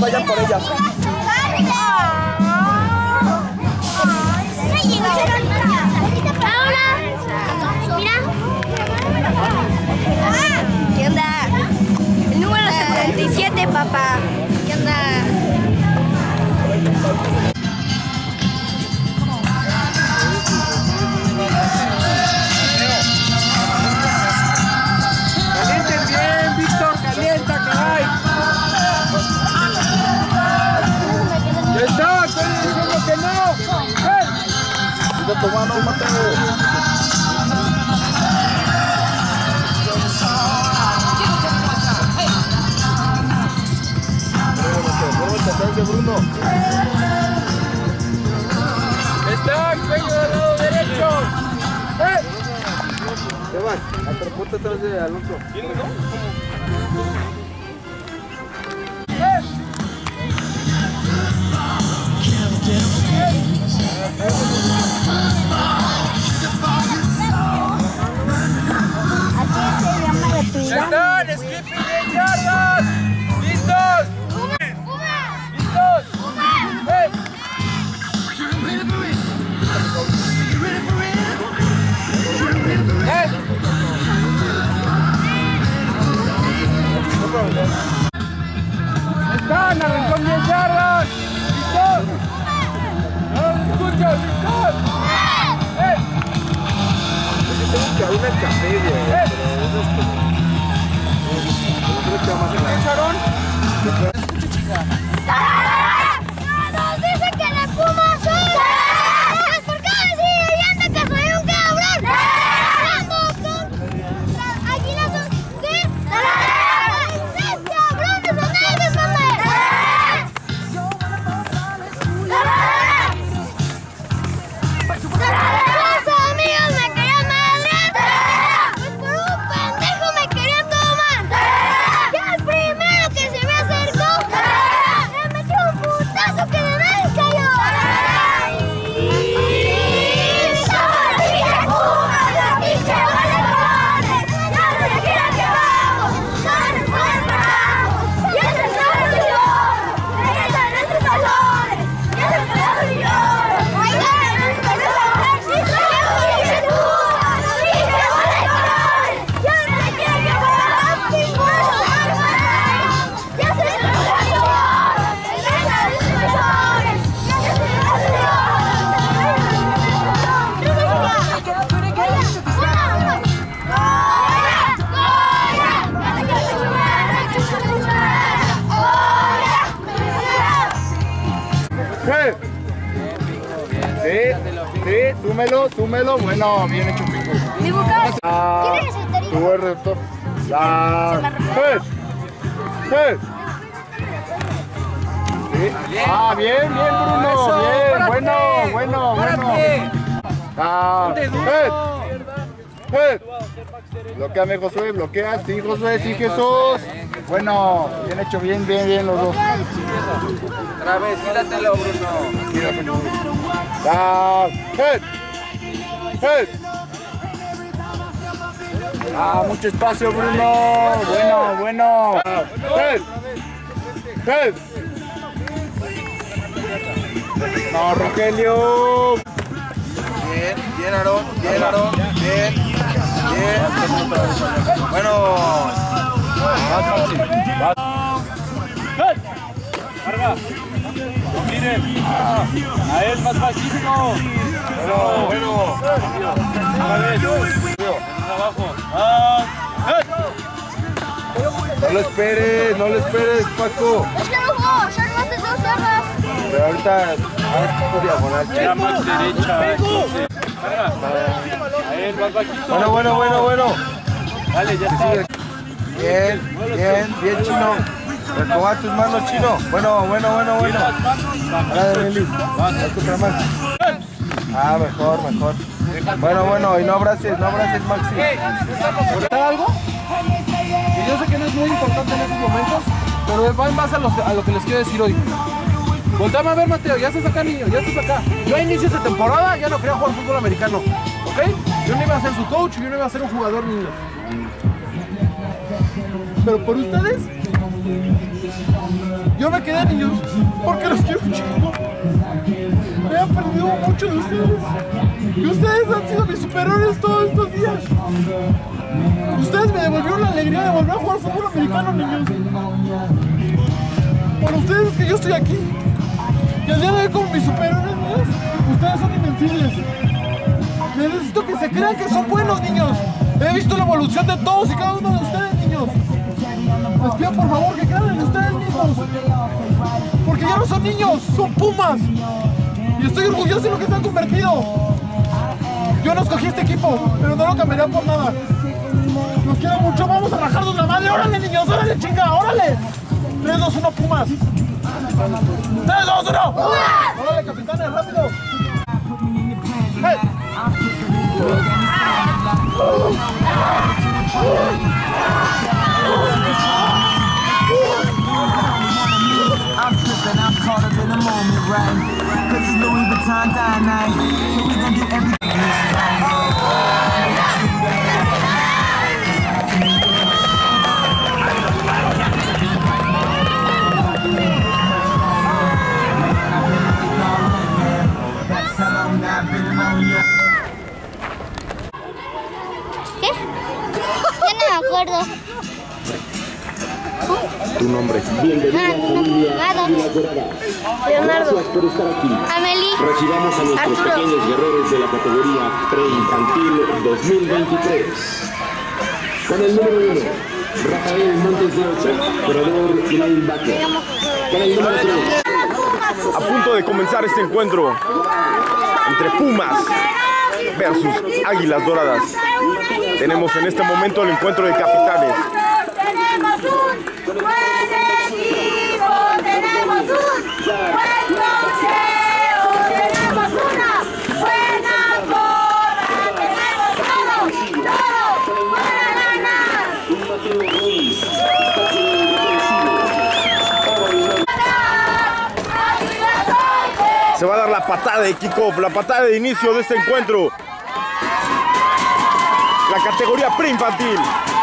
vayan por ellas. Mira. ¿Qué onda? El número 77, papá. ¿Qué onda? Calienten bien, Víctor, calienta, caray. Ya está, estoy diciendo que no. ¡Cuida tu mano, Mateo! Bruno. Está, cuello del lado derecho. ¿Qué vas? Ponte atrás de Alonso. ¿Quién no? ¡Ya están! ¡Skipping 10 yardas! ¡Listos! ¡Están! ¡Arrancó 10 yardas! ¡Listos! ¡No los escucho! ¡Listos! Tengo que abrir el café, güey. Pero eso es como... Creo que va más en la... ¿Pensaron? ¡Nos dicen que la Puma soy! ¡Es por qué decir oyendo que soy un cabrón! ¡Aquí no son... ¿Qué? ¡Seis cabrones son ellos, mamá! ¡Los amigos me querían madrear! ¡Pues por un pendejo me querían tomar! ¡Ya el primero que se me acercó! ¡Me metió un putazo que de nariz cayó! Sí, súmelo. Bueno, bien hecho, Pico. ¿Dibujas? Ah, ¿Quién es el receptor? tú eres receptor. Ah, bien, Bruno. Eso, Bien, párate. bueno. Ah, bloqueame, Josué, bloquea. Sí, Josué, sí, Jesús. Bueno, bien hecho, bien los dos. Otra vez, quítatelo, Bruno. Quítatelo. Ah, Ah, mucho espacio, Bruno. Bueno. No, Rogelio. Bien, Aarón. Bien. Bueno. Carga. Miren. A él más bajito. Bueno. Abajo. No lo esperes, Paco. Es que no jugó, son más de 2 horas. Pero ahorita por diagonal. Era más derecha. A él más bajito. Bueno. Dale, ya está. Bien, Chino. Recoba tus manos, Chino. Bueno. Ahora de Nelly. Otra más. Ah, mejor. Bueno, y no abraces, Maxi. ¿Está algo? Y yo sé que no es muy importante en estos momentos, pero va en base a lo que les quiero decir hoy. Voltame a ver, Mateo, ya estás acá, niño, ya estás acá. Yo a inicios de temporada ya no quería jugar fútbol americano, ¿ok? Yo no iba a ser su coach, yo no iba a ser un jugador niño. Pero por ustedes, Yo me quedé, niños, porque los quiero un chingo. Me he aprendido mucho de ustedes. Y ustedes han sido mis superhéroes todos estos días. Ustedes me devolvieron la alegría de volver a jugar fútbol americano, niños. Por ustedes es que yo estoy aquí. Y el día de hoy, como mis superhéroes, niños, ustedes son invencibles. Necesito que se crean que son buenos, niños. He visto la evolución de todos y cada uno de ustedes, niños. Les pido por favor que crean en ustedes mismos. Porque ya no son niños, son Pumas. Y estoy orgulloso de lo que se han convertido. Yo no escogí este equipo, pero no lo cambiaría por nada. Los quiero mucho, vamos a rajarnos la madre. ¡Órale, niños! ¡Órale, chinga! ¡Órale! 3, 2, 1, Pumas. 3, 2, 1. ¡Órale, capitanes, rápido! ¡Hey! I'm tripping, I'm caught up in the moment, right? Cause it's Louis Vuitton dynamite. So we gon' do everything this time. ¿Qué? Ya no me acuerdo. Tu nombre. Leonardo. Por estar aquí. Amelie. Recibamos a nuestros Arturo. pequeños guerreros de la categoría preinfantil 2023. Con el número 1, Rafael Montes de Ocha, corredor y linebacker. Con el número 3. A punto de comenzar este encuentro entre Pumas versus Águilas Doradas. Tenemos en este momento el encuentro de capitanes. Tenemos un buen equipo, tenemos un buen cocheo, tenemos una buena bola, tenemos todos para ganar. Se va a dar la patada de kickoff, la patada de inicio de este encuentro. La categoría preinfantil.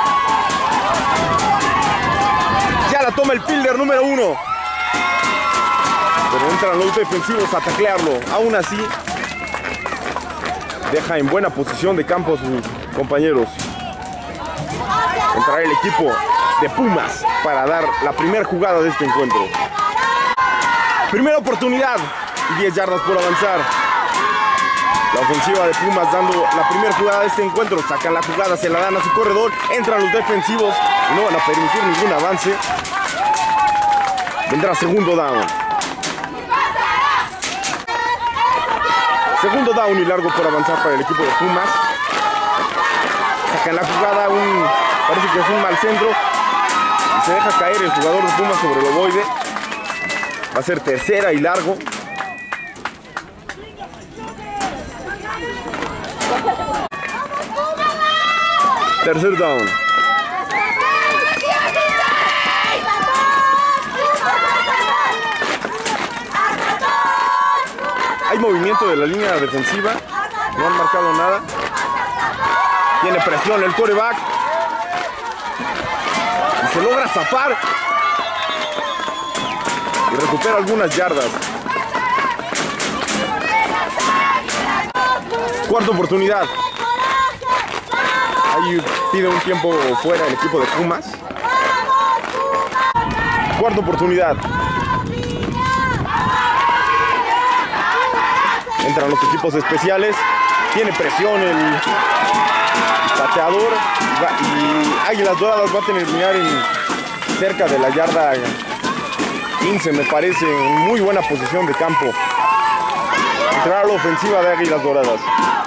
Ya la toma el fielder número 1. Pero entran los defensivos a taclearlo. Aún así, deja en buena posición de campo a sus compañeros. Entrará el equipo de Pumas para dar la primera jugada de este encuentro. Primera oportunidad, 10 yardas por avanzar. La ofensiva de Pumas dando la primera jugada de este encuentro. Sacan la jugada, se la dan a su corredor. Entran los defensivos y no van a permitir ningún avance. Vendrá segundo down. Segundo down y largo por avanzar para el equipo de Pumas. Sacan la jugada, parece que es un mal centro. Y se deja caer el jugador de Pumas sobre el ovoide. Va a ser tercera y largo. Tercer down. Hay movimiento de la línea defensiva. No han marcado nada. Tiene presión el quarterback. Y se logra zafar. Y recupera algunas yardas. Cuarta oportunidad. Ahí pide un tiempo fuera el equipo de Pumas. Cuarta oportunidad. Entran los equipos especiales. Tiene presión el pateador. Y Águilas Doradas va a terminar cerca de la yarda 15, me parece. En muy buena posición de campo. Entrará la ofensiva de Águilas Doradas.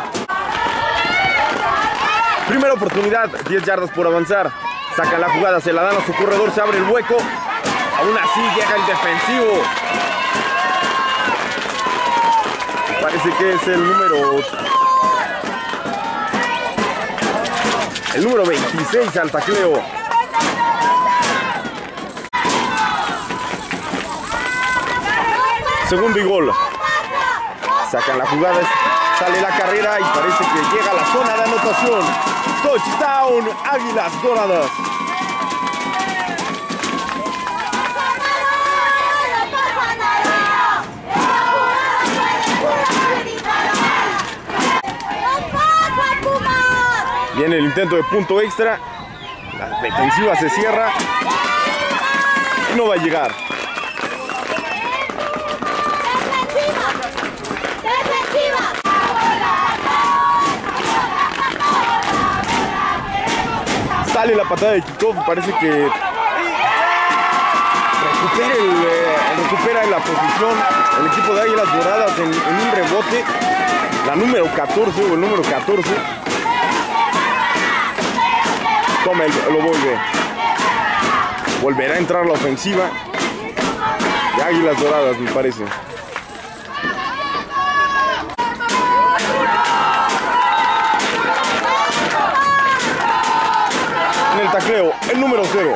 Primera oportunidad, 10 yardas por avanzar. Sacan la jugada, se la dan a su corredor, se abre el hueco. Aún así llega el defensivo. Parece que es el número 26 al tacleo. Segundo y gol. Sacan la jugada, sale la carrera y parece que llega a la zona de anotación. Touchdown, Águilas Doradas. Viene el intento de punto extra. La defensiva se cierra. Y no va a llegar. Sale la patada de kickoff. Parece que recupera la posición el equipo de Águilas Doradas en un rebote. La número 14 o el número 14. Toma el ovoide. Volverá a entrar la ofensiva de Águilas Doradas, me parece. En el tacleo, el número 0.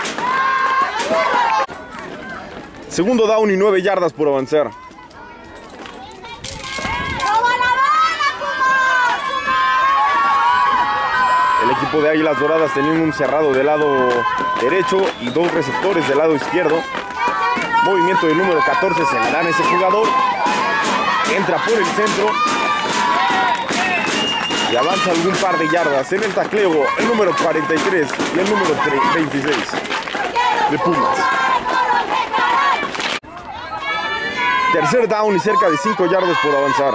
Segundo down y 9 yardas por avanzar. El equipo de Águilas Doradas teniendo un cerrado del lado derecho y 2 receptores del lado izquierdo. Movimiento del número 14, se le dan a ese jugador. Entra por el centro y avanza algún par de yardas. En el tacleo, el número 43 y el número 26 de Pumas. Tercer down y cerca de 5 yardas por avanzar.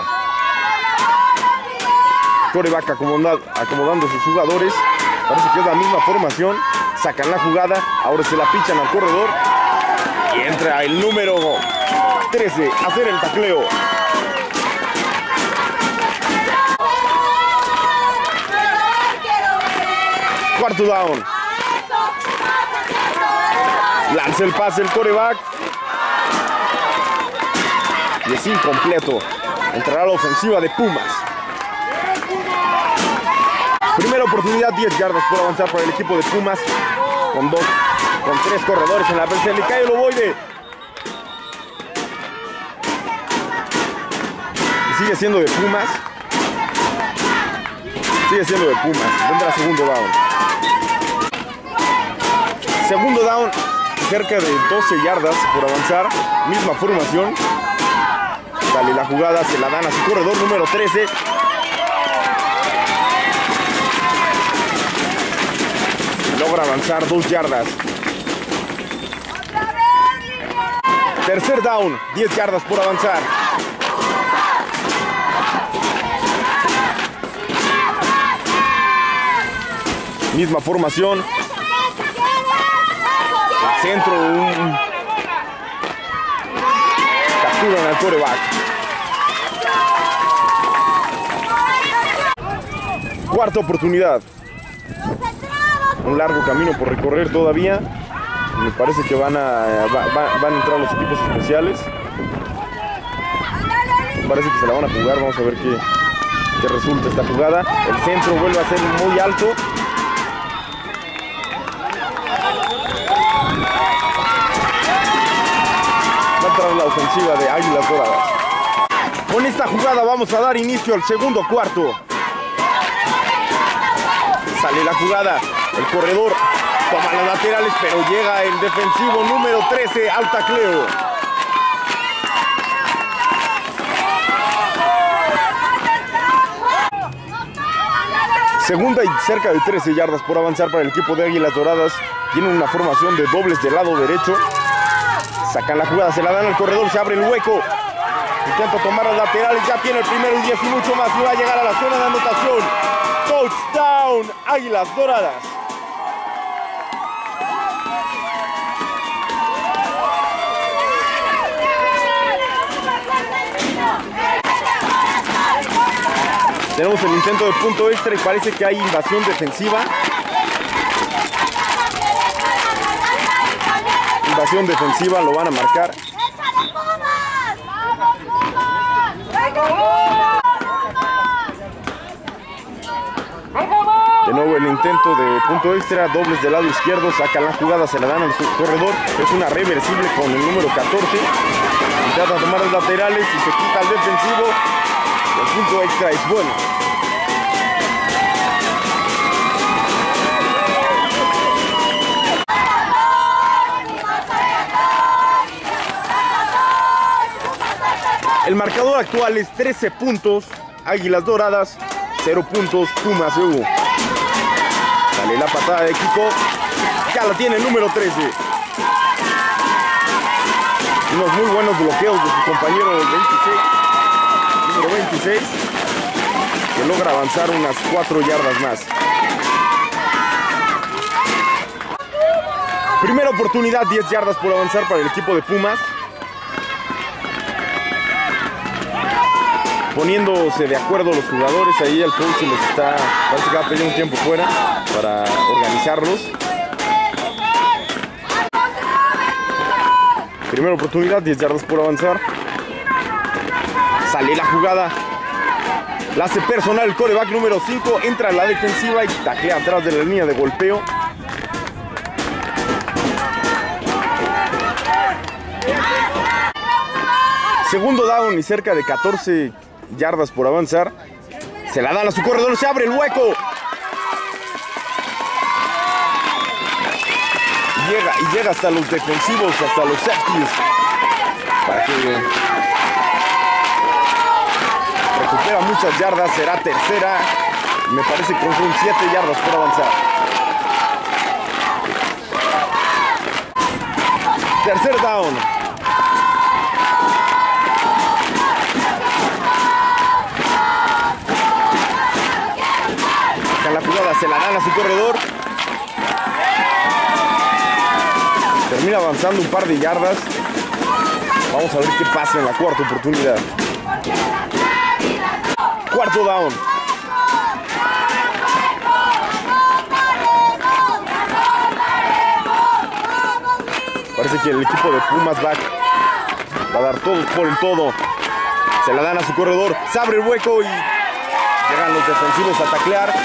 Quarterback acomodando a sus jugadores. Parece que es la misma formación. Sacan la jugada. Ahora se la pichan al corredor. Y entra el número 13 a hacer el tacleo. Cuarto down. Lanza el pase el quarterback. Y es incompleto. Entrará la ofensiva de Pumas. Primera oportunidad, 10 yardas por avanzar para el equipo de Pumas. Con 3 corredores en la versión. Le cae el ovoide. Y sigue siendo de Pumas. Vendrá segundo down. Segundo down, cerca de 12 yardas por avanzar. Misma formación. Sale la jugada, se la dan a su corredor número 13. Logra avanzar 2 yardas. Tercer down, 10 yardas por avanzar. Misma formación. Centro, capturan al quarterback. Cuarta oportunidad. Un largo camino por recorrer todavía. Me parece que van a entrar los equipos especiales. Parece que se la van a jugar. Vamos a ver qué resulta esta jugada. El centro vuelve a ser muy alto. Va a entrar la ofensiva de Águilas Doradas. Con esta jugada vamos a dar inicio al segundo cuarto. Sale la jugada. El corredor toma los laterales, pero llega el defensivo número 13 al tacleo. Segunda y cerca de 13 yardas por avanzar para el equipo de Águilas Doradas. Tienen una formación de dobles del lado derecho. Sacan la jugada, se la dan al corredor, se abre el hueco. Intenta tomar los laterales, ya tiene el primero y 10 y mucho más. Y va a llegar a la zona de anotación. Touchdown, Águilas Doradas. Tenemos el intento de punto extra y parece que hay invasión defensiva. Invasión defensiva, lo van a marcar. De nuevo el intento de punto extra, dobles del lado izquierdo, sacan la jugada, se la dan al corredor. Es una reversible con el número 14. Intenta tomar los laterales y se quita el defensivo. El punto extra es bueno. El marcador actual es 13 puntos, Águilas Doradas, 0 puntos, Pumas. Sale la patada de Kiko. Ya la tiene el número 13. Unos muy buenos bloqueos de su compañero número 26, que logra avanzar unas 4 yardas más. Primera oportunidad, 10 yardas por avanzar para el equipo de Pumas. Poniéndose de acuerdo los jugadores, ahí el coach les está, parece que va a pedir un tiempo fuera para organizarlos. Primera oportunidad, 10 yardas por avanzar. Sale la jugada. La hace personal el quarterback número 5. Entra a la defensiva y taclea atrás de la línea de golpeo. Segundo down y cerca de 14 yardas por avanzar. Se la dan a su corredor, se abre el hueco. Y llega hasta los defensivos, hasta los safeties. Para que recupera muchas yardas, será tercera. Me parece que son 7 yardas por avanzar. Tercer down. La jugada se la dan a su corredor. Termina avanzando un par de yardas. Vamos a ver qué pasa en la cuarta oportunidad. Cuarto down. Parece que el equipo de Pumas va a dar todo por el todo. Se la dan a su corredor. Se abre el hueco y llegan los defensivos a taclear.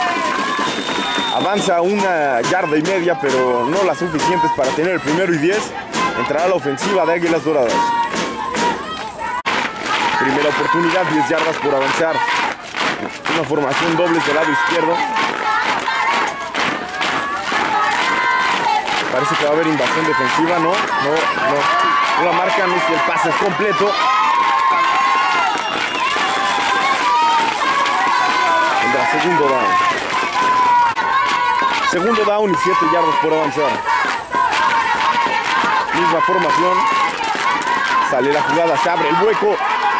Avanza 1 yarda y media, pero no las suficientes para tener el primero y 10. Entrará la ofensiva de Águilas Doradas. Primera oportunidad, 10 yardas por avanzar. Una formación doble del lado izquierdo. Parece que va a haber invasión defensiva, no la marcan, es que el pase es completo. Tendrá segundo down. Segundo down y 7 yardas por avanzar. Misma formación. Sale la jugada, se abre el hueco.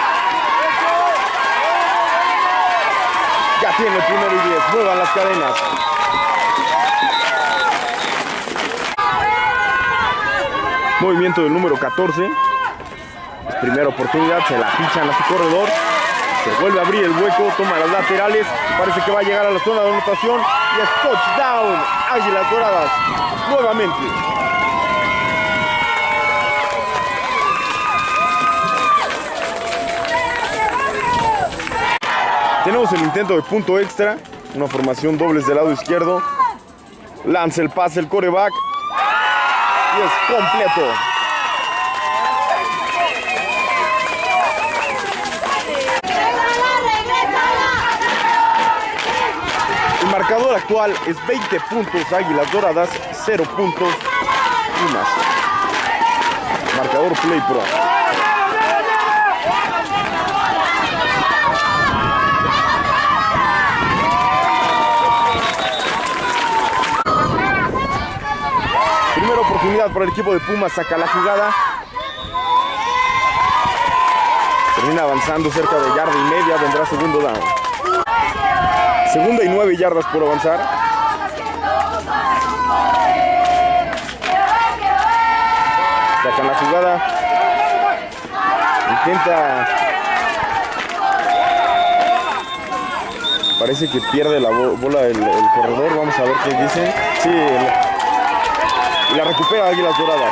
Ya tiene el primero y 10. Muevan las cadenas. Movimiento del número 14. Es primera oportunidad, se la pichan a su corredor. Se vuelve a abrir el hueco, toma las laterales. Parece que va a llegar a la zona de anotación. Y es touchdown. Águilas Doradas. Nuevamente. Tenemos el intento de punto extra. Una formación dobles del lado izquierdo. Lanza el pase el quarterback. Y es completo. El marcador actual es 20 puntos Águilas Doradas, 0 puntos Pumas. Marcador Play Pro. Primera oportunidad para el equipo de Pumas, saca la jugada. Termina avanzando cerca de yarda y media, vendrá segundo down. Segunda y 9 yardas por avanzar. Sacan la jugada. Intenta. Parece que pierde la bola el corredor. Vamos a ver qué dicen. Sí, y la recupera Águilas Doradas.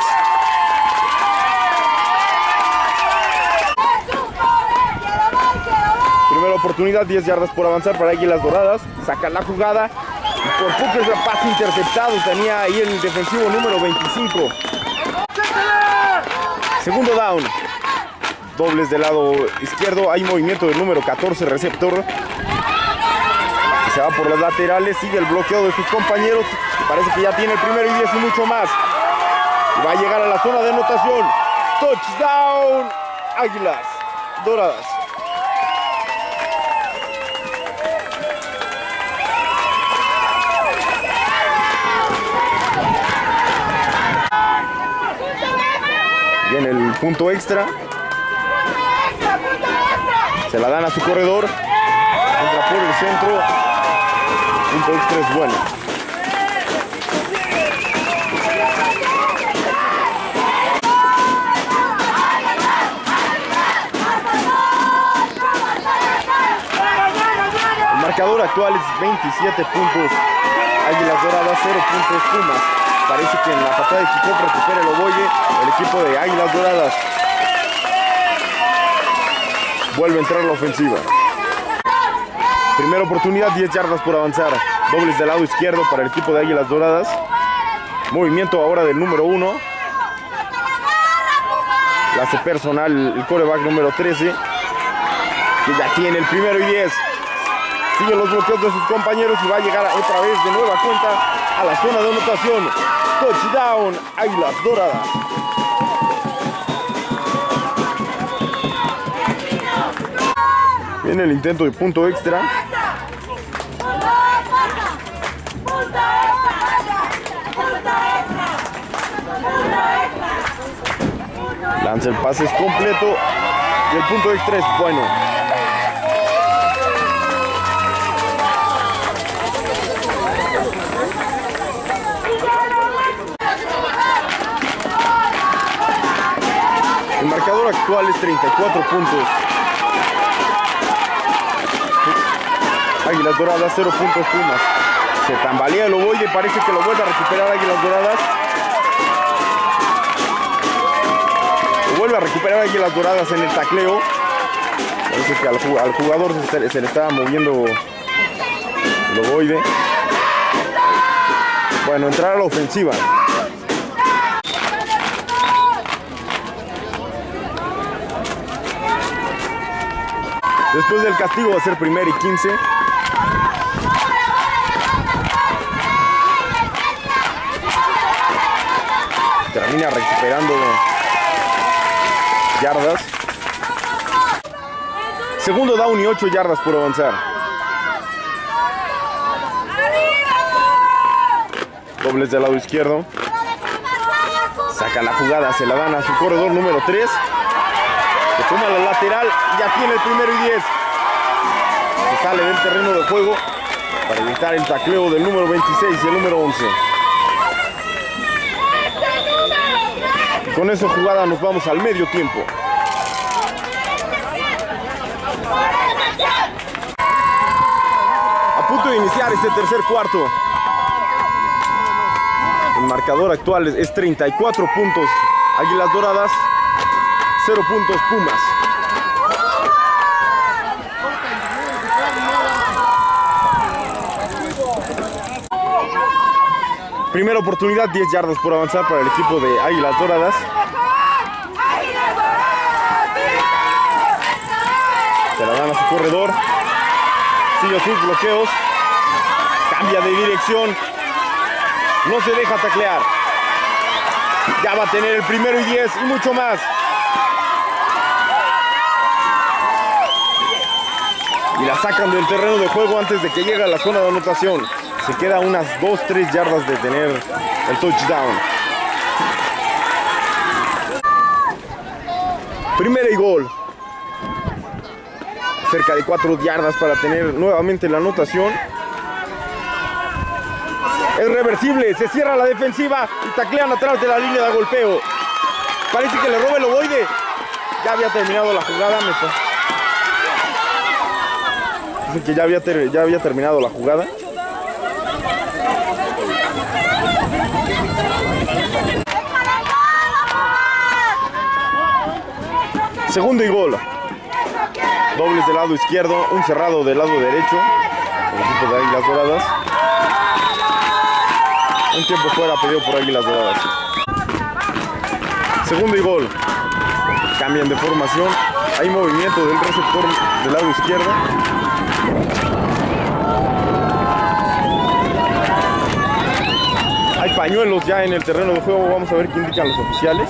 Primera oportunidad, 10 yardas por avanzar para Águilas Doradas. Saca la jugada. Y por poco es el pase interceptado. Tenía ahí el defensivo número 25. Segundo down. Dobles del lado izquierdo. Hay movimiento del número 14, receptor. Se va por las laterales. Sigue el bloqueo de sus compañeros. Parece que ya tiene el primero y 10 y mucho más. Y va a llegar a la zona de anotación. Touchdown. Águilas Doradas. Viene el punto extra. Se la dan a su corredor. Entra por el centro. Punto extra es bueno. El marcador actual es 27 puntos. Águilas Doradas, 0 puntos Pumas. Parece que en la patada de kickoff recupera el ovoide el equipo de Águilas Doradas. Vuelve a entrar la ofensiva. Primera oportunidad, 10 yardas por avanzar. Dobles del lado izquierdo para el equipo de Águilas Doradas. Movimiento ahora del número 1. La hace personal el quarterback número 13. Que ya tiene el primero y 10. Sigue los bloqueos de sus compañeros y va a llegar otra vez de nueva cuenta a la zona de anotación. Touchdown, Águilas Doradas. Viene el intento de punto extra. Lanza el pase, es completo y el punto extra es bueno. El marcador actual es 34 puntos. Águilas Doradas, 0 puntos Pumas. Se tambalea el ovoide, parece que lo vuelve a recuperar Águilas Doradas. Lo vuelve a recuperar Águilas Doradas en el tacleo. Parece que al jugador se le estaba moviendo el ovoide. Bueno, entrar a la ofensiva. Después del castigo va a ser 1st y 15. Termina recuperando yardas. Segundo down y 8 yardas por avanzar. Dobles del lado izquierdo. Saca la jugada, se la dan a su corredor número 3. Que toma la lateral, ya tiene el primero y 10. Se sale del terreno de juego para evitar el tacleo del número 26 y el número 11. Con esa jugada nos vamos al medio tiempo. A punto de iniciar este tercer cuarto. El marcador actual es 34 puntos Águilas Doradas, 0 puntos Pumas. Primera oportunidad, 10 yardas por avanzar para el equipo de Águilas Doradas. Se la dan a su corredor. Sigue sus bloqueos. Cambia de dirección. No se deja taclear. Ya va a tener el primero y 10 y mucho más. Y la sacan del terreno de juego antes de que llegue a la zona de anotación. Se queda unas 2-3 yardas de tener el touchdown. Primera y gol. Cerca de 4 yardas para tener nuevamente la anotación. Es reversible, se cierra la defensiva y taclean atrás de la línea de golpeo. Parece que le roba el ovoide. Ya había terminado la jugada. Dicen que ya había terminado la jugada. Segundo y gol. Dobles del lado izquierdo, un cerrado del lado derecho. El equipo de Águilas Doradas. Un tiempo fuera pedido por Águilas Doradas. Segundo y gol. Cambian de formación. Hay movimiento del receptor del lado izquierdo. Hay pañuelos ya en el terreno de juego. Vamos a ver qué indican los oficiales.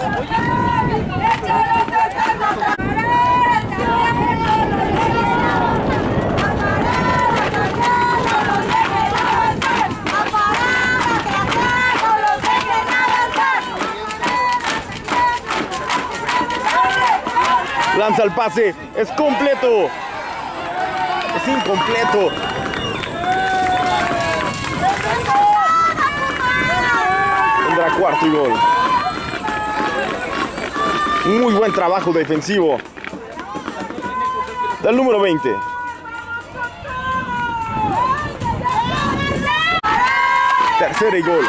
lanza el pase. Es completo. Es incompleto. Tendrá cuarto y gol. Muy buen trabajo defensivo del número 20. Tercera y gol.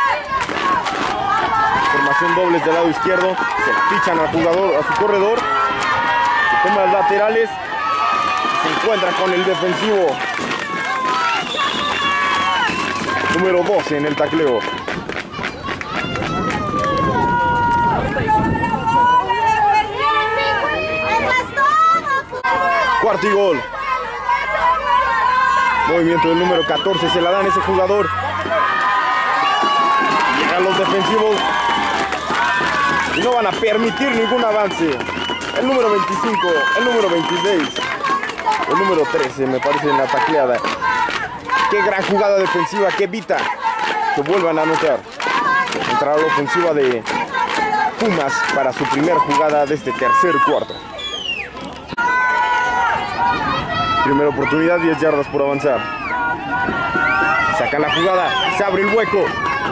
Formación dobles del lado izquierdo. Se la fichan al jugador, a su corredor. Se toma las laterales. Se encuentra con el defensivo. Número 12 en el tacleo. Cuarto y gol. Movimiento del número 14. Se la dan ese jugador. Llegan los defensivos. Y no van a permitir ningún avance. El número 25. El número 26. El número 13 me parece en la tacleada. Qué gran jugada defensiva que evita que vuelvan a anotar. Entrará la ofensiva de Pumas para su primera jugada de este tercer cuarto. Primera oportunidad, 10 yardas por avanzar. Sacan la jugada, se abre el hueco.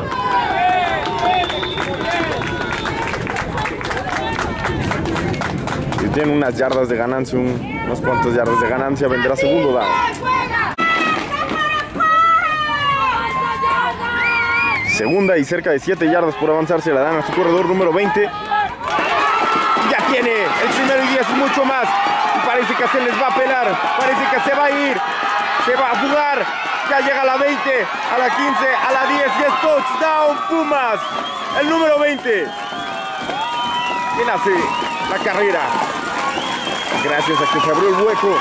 Si tienen unas yardas de ganancia, unos cuantos yardas de ganancia, vendrá segundo down. Segunda y cerca de 7 yardas por avanzar, se la dan a su corredor número 20. Ya tiene el primero y 10 y mucho más. Parece que se les va a pelar, parece que se va a ir, se va a jugar, ya llega a la 20, a la 15, a la 10 y es touchdown Pumas, el número 20, quien hace la carrera, gracias a que se abrió el hueco,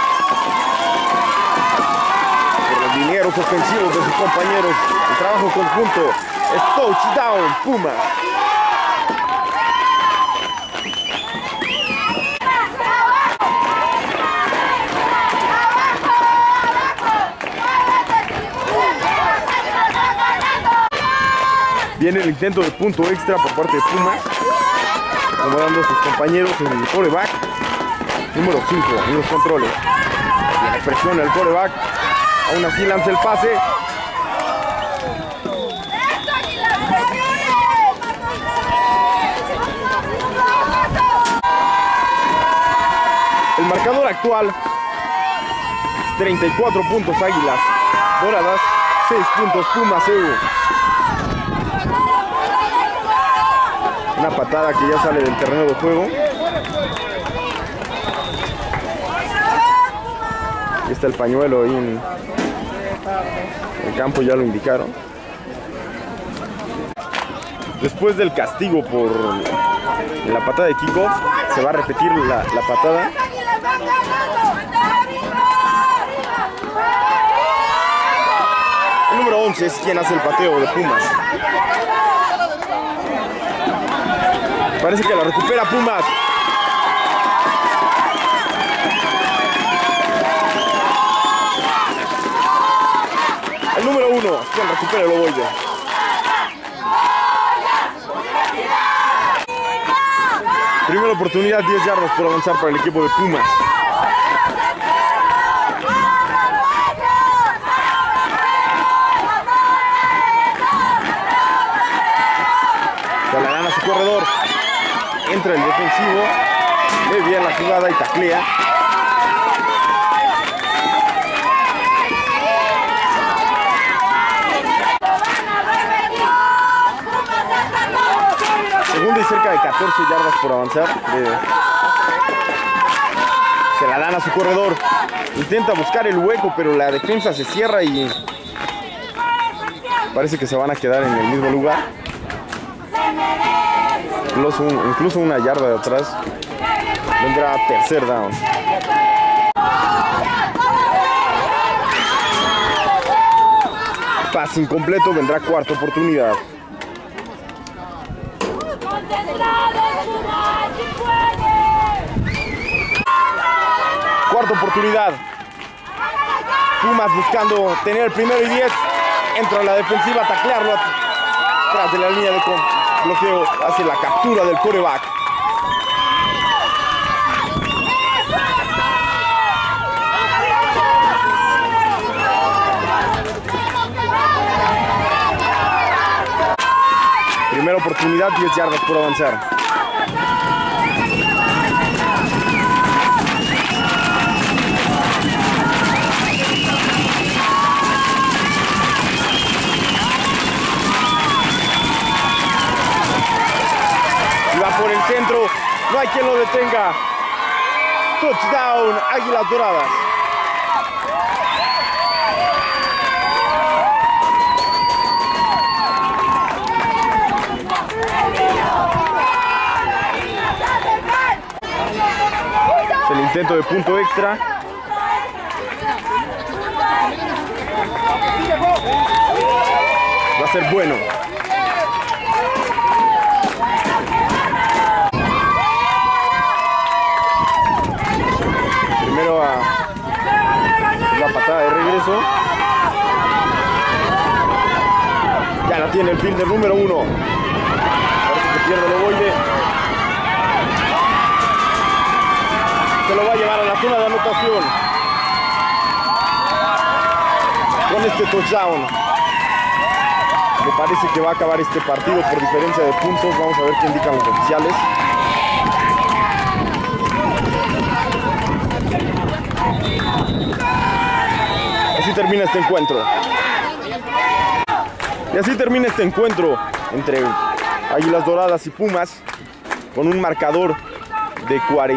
por los dineros ofensivos de sus compañeros, el trabajo conjunto, es touchdown Pumas. Viene el intento de punto extra por parte de Pumas, acomodando a sus compañeros en el quarterback, número 5 en los controles. Tiene presión el quarterback, aún así lanza el pase. El marcador actual es 34 puntos Águilas Doradas, 6 puntos Pumas EU. Una patada que ya sale del terreno de juego. Aquí está el pañuelo ahí en el campo, ya lo indicaron. Después del castigo por la patada de kickoff, se va a repetir la patada. El número 11 es quien hace el pateo de Pumas. Parece que la recupera Pumas. El número 1, quien recupera el ovoide. Primera oportunidad, 10 yardas por avanzar para el equipo de Pumas. Se la gana su corredor. Entra el defensivo, ve bien la jugada y taclea. Segunda y cerca de 14 yardas por avanzar. Se la dan a su corredor. Intenta buscar el hueco, pero la defensa se cierra y parece que se van a quedar en el mismo lugar. Incluso una yarda de atrás. Vendrá tercer down. Pase incompleto, vendrá cuarta oportunidad. Cuarta oportunidad. Pumas buscando tener el primero y 10. Entra a la defensiva a taclearlo atrás de la línea de bloqueo. Hace la captura del quarterback. oportunidad, 10 yardas por avanzar. Y va por el centro, no hay quien lo detenga. Touchdown, Águilas Doradas. El intento de punto extra. Va a ser bueno. Primero a la patada de regreso. Ya la tiene el fielder número 1. Parece que pierde el ovoide. Se lo va a llevar a la zona de anotación. Con este touchdown. Me parece que va a acabar este partido por diferencia de puntos. Vamos a ver qué indican los oficiales. Así termina este encuentro. Y así termina este encuentro entre Águilas Doradas y Pumas con un marcador de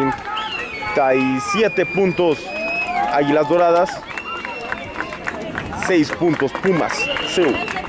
47 puntos Águilas Doradas, 6 puntos Pumas.